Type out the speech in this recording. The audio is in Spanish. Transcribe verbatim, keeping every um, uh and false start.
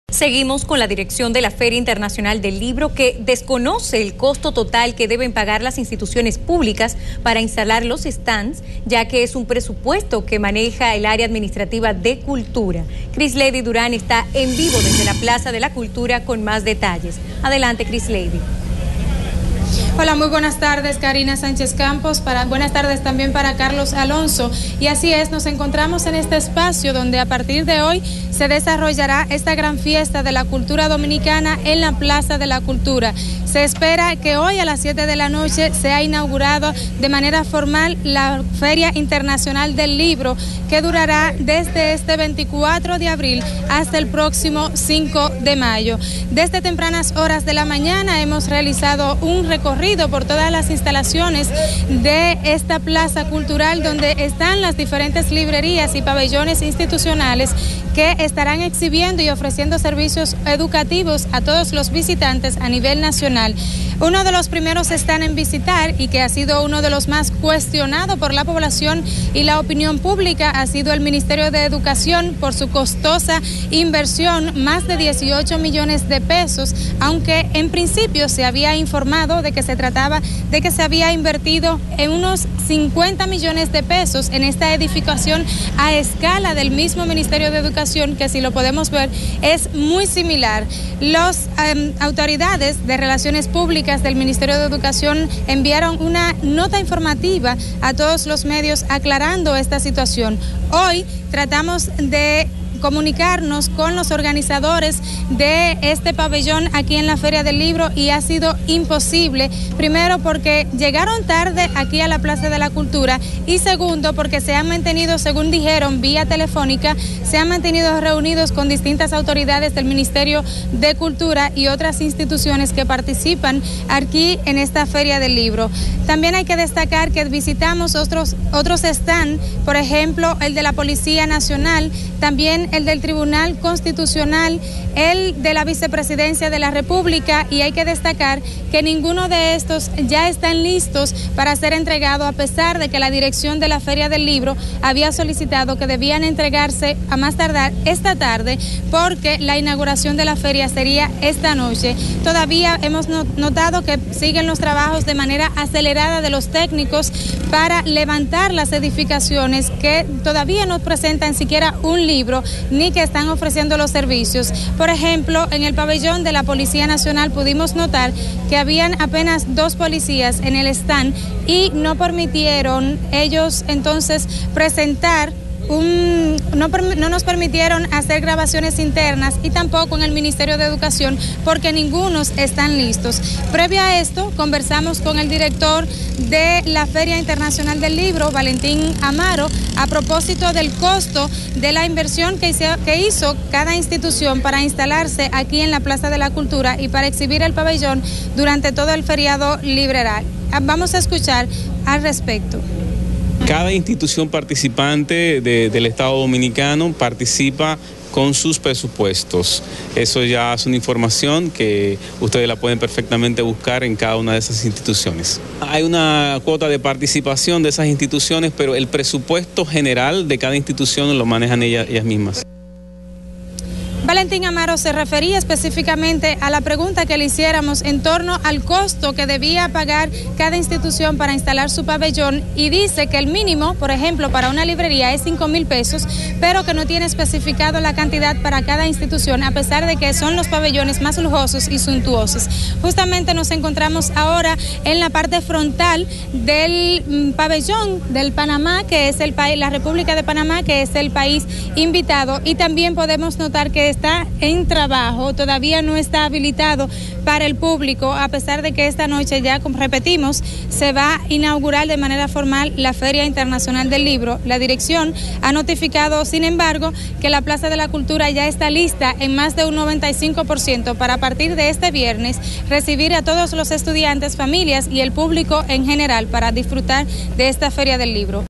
Seguimos con la dirección de la Feria Internacional del Libro, que desconoce el costo total que deben pagar las instituciones públicas para instalar los stands, ya que es un presupuesto que maneja el área administrativa de Cultura. Crislady Durán está en vivo desde la Plaza de la Cultura con más detalles. Adelante, Crislady. Hola, muy buenas tardes, Karina Sánchez Campos. Para, buenas tardes también para Carlos Alonso. Y así es, nos encontramos en este espacio donde a partir de hoy se desarrollará esta gran fiesta de la cultura dominicana en la Plaza de la Cultura. Se espera que hoy a las siete de la noche sea inaugurado de manera formal la Feria Internacional del Libro, que durará desde este veinticuatro de abril hasta el próximo cinco de mayo. Desde tempranas horas de la mañana hemos realizado un recorrido por todas las instalaciones de esta plaza cultural, donde están las diferentes librerías y pabellones institucionales que estarán exhibiendo y ofreciendo servicios educativos a todos los visitantes a nivel nacional. Uno de los primeros están en visitar y que ha sido uno de los más cuestionados por la población y la opinión pública ha sido el Ministerio de Educación por su costosa inversión, más de dieciocho millones de pesos, aunque en principio se había informado de que se trataba de que se había invertido en unos cincuenta millones de pesos en esta edificación a escala del mismo Ministerio de Educación, que si lo podemos ver es muy similar. Las um, autoridades de Relaciones Públicas del Ministerio de Educación enviaron una nota informativa a todos los medios aclarando esta situación. Hoy tratamos de comunicarnos con los organizadores de este pabellón aquí en la Feria del Libro y ha sido imposible, primero porque llegaron tarde aquí a la Plaza de la Cultura y segundo porque se han mantenido, según dijeron vía telefónica, se han mantenido reunidos con distintas autoridades del Ministerio de Cultura y otras instituciones que participan aquí en esta Feria del Libro. También hay que destacar que visitamos otros, otros stands, por ejemplo el de la Policía Nacional, también el del Tribunal Constitucional, el de la Vicepresidencia de la República, y hay que destacar que ninguno de estos ya están listos para ser entregados, a pesar de que la dirección de la Feria del Libro había solicitado que debían entregarse a más tardar esta tarde, porque la inauguración de la feria sería esta noche. Todavía hemos notado que siguen los trabajos de manera acelerada de los técnicos para levantar las edificaciones que todavía no presentan siquiera un libro ni que están ofreciendo los servicios. Por ejemplo, en el pabellón de la Policía Nacional pudimos notar que habían apenas dos policías en el stand y no permitieron ellos entonces presentar Un, no, no nos permitieron hacer grabaciones internas y tampoco en el Ministerio de Educación porque ningunos están listos. Previo a esto, conversamos con el director de la Feria Internacional del Libro, Valentín Amaro, a propósito del costo de la inversión que hizo, que hizo cada institución para instalarse aquí en la Plaza de la Cultura y para exhibir el pabellón durante todo el feriado liberal. Vamos a escuchar al respecto. Cada institución participante de, del Estado Dominicano participa con sus presupuestos. Eso ya es una información que ustedes la pueden perfectamente buscar en cada una de esas instituciones. Hay una cuota de participación de esas instituciones, pero el presupuesto general de cada institución lo manejan ellas, ellas mismas. Valentín Amaro se refería específicamente a la pregunta que le hiciéramos en torno al costo que debía pagar cada institución para instalar su pabellón y dice que el mínimo, por ejemplo, para una librería es cinco mil pesos, pero que no tiene especificado la cantidad para cada institución, a pesar de que son los pabellones más lujosos y suntuosos. Justamente nos encontramos ahora en la parte frontal del pabellón del Panamá, que es el país, la República de Panamá, que es el país invitado, y también podemos notar que está en trabajo, todavía no está habilitado para el público, a pesar de que esta noche ya, como repetimos, se va a inaugurar de manera formal la Feria Internacional del Libro. La dirección ha notificado, sin embargo, que la Plaza de la Cultura ya está lista en más de un noventa y cinco por ciento para, a partir de este viernes, recibir a todos los estudiantes, familias y el público en general para disfrutar de esta Feria del Libro.